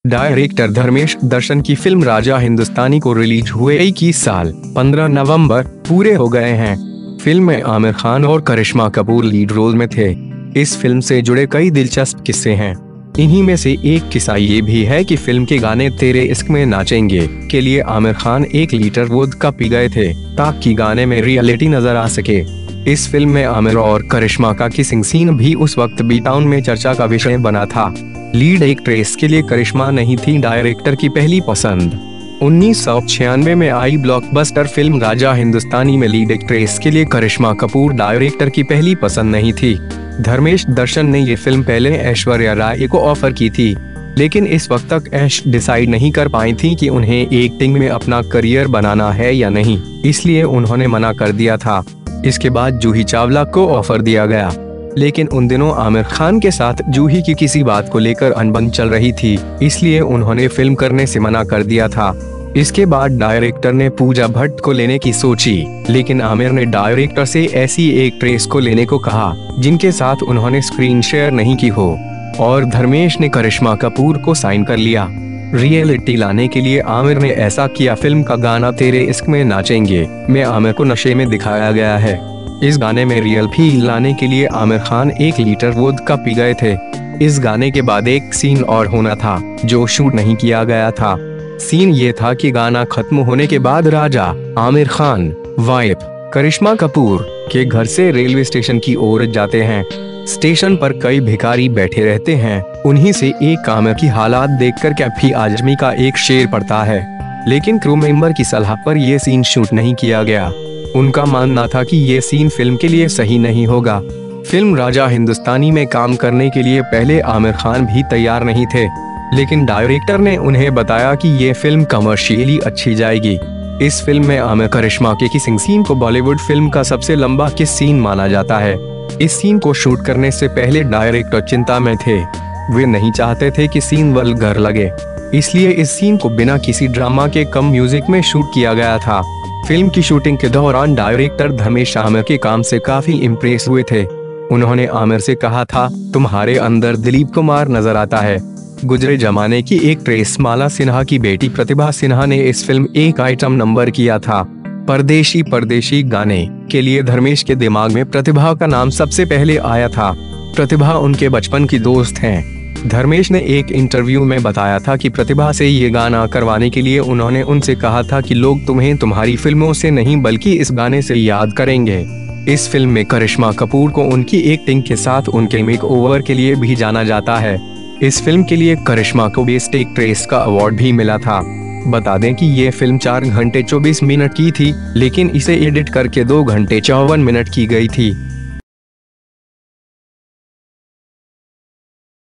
Director Dharmesh दर्शन की film Raja Hindustani को release हुए 21 साल 15 नवंबर पूरे हो गए हैं। फिल्म में आमिर खान और करिश्मा कपूर लीड रोल में थे। इस फिल्म से जुड़े कई दिलचस्प किस्से हैं। इन्हीं में से एक किस्सा ये भी है कि फिल्म के गाने तेरे इश्क में नाचेंगे के लिए आमिर खान 1 लीटर वोदका पी गए थे ताकि गाने में रियलिटी नजर आ सके। इस फिल्म में आमिर और करिश्मा का किसिंग सीन भी उस वक्त बी टाउन में चर्चा का विषय बना था। लीड एक्ट्रेस के लिए करिश्मा नहीं थी डायरेक्टर की पहली पसंद। 1996 में आई ब्लॉकबस्टर फिल्म राजा हिंदुस्तानी में लीड एक्ट्रेस के लिए करिश्मा कपूर डायरेक्टर की पहली पसंद नहीं थी। धर्मेश दर्शन ने ये फिल्म पहले ऐश्वर्या राय को ऑफर की थी, लेकिन इस वक्त तक ऐश डिसाइड नहीं कर पाई थी कि उन्हें एक्टिंग में अपना करियर बनाना है या नहीं, इसलिए उन्होंने मना कर दिया था। इसके बाद जूही चावला को ऑफर दिया गया, लेकिन उन दिनों आमिर खान के साथ जूही की किसी बात को लेकर अनबन चल रही थी, इसलिए उन्होंने फिल्म करने से मना कर दिया था। इसके बाद डायरेक्टर ने पूजा भट्ट को लेने की सोची, लेकिन आमिर ने डायरेक्टर से ऐसी एक्ट्रेस को लेने को कहा जिनके साथ उन्होंने स्क्रीन शेयर नहीं की हो, और धर्मेश ने करिश्मा कपूर को साइन कर लिया। रियलिटी लाने के लिए आमिर ने ऐसा किया। फिल्म का गाना तेरे इश्क में नाचेंगे में आमिर को नशे में दिखाया गया है। इस गाने में रियल फील लाने के लिए आमिर खान 1 लीटर वोदका पी गए थे। इस गाने के बाद एक सीन और होना था जो शूट नहीं किया गया था। सीन ये था कि गाना खत्म होने के बाद राजा आमिर खान वाइफ करिश्मा कपूर के घर से रेलवे स्टेशन की ओर जाते हैं। स्टेशन पर कई भिखारी बैठे रहते हैं। उन्हीं से एक आमिर की हालात देखकर कैफी आजमी का एक शेर पड़ता है, लेकिन क्रू मेंबर की सलाह पर यह सीन शूट नहीं किया गया। उनका मानना था कि ये सीन फिल्म के लिए सही नहीं होगा। फिल्म राजा हिंदुस्तानी में काम करने के लिए पहले आमिर खान भी तैयार नहीं थे, लेकिन डायरेक्टर ने उन्हें बताया कि ये फिल्म कमर्शियली अच्छी जाएगी। इस फिल्म में आमिर करिश्मा के किसिंग सीन को बॉलीवुड फिल्म का सबसे लंबा किस सीन माना जाता है। इस सीन को शूट करने से पहले डायरेक्टर चिंता में थे। वे नहीं चाहते थे कि सीन वल्गर लगे, इसलिए इस सीन को बिना किसी ड्रामा के कम म्यूजिक में शूट किया गया था। फिल्म की शूटिंग के दौरान डायरेक्टर धर्मेश आमिर के काम से काफी इम्प्रेस हुए थे। उन्होंने आमिर से कहा था, तुम्हारे अंदर दिलीप कुमार नजर आता है। गुजरे जमाने की एक्ट्रेस माला सिन्हा की बेटी प्रतिभा सिन्हा ने इस फिल्म एक आइटम नंबर किया था। परदेशी परदेशी गाने के लिए धर्मेश के दिमाग में प्रतिभा का नाम सबसे पहले आया था। प्रतिभा उनके बचपन की दोस्त हैं। धर्मेश ने एक इंटरव्यू में बताया था कि प्रतिभा से ये गाना करवाने के लिए उन्होंने उनसे कहा था कि लोग तुम्हें तुम्हारी फिल्मों से नहीं बल्कि इस गाने से याद करेंगे। इस फिल्म में करिश्मा कपूर को उनकी एक्टिंग के साथ उनके मेकओवर के लिए भी जाना जाता है। इस फिल्म के लिए करिश्मा को बेस्ट एक्ट्रेस का अवार्ड भी मिला था। बता दें कि ये फिल्म 4 घंटे 24 मिनट की थी, लेकिन इसे एडिट करके 2 घंटे 54 मिनट की गई थी।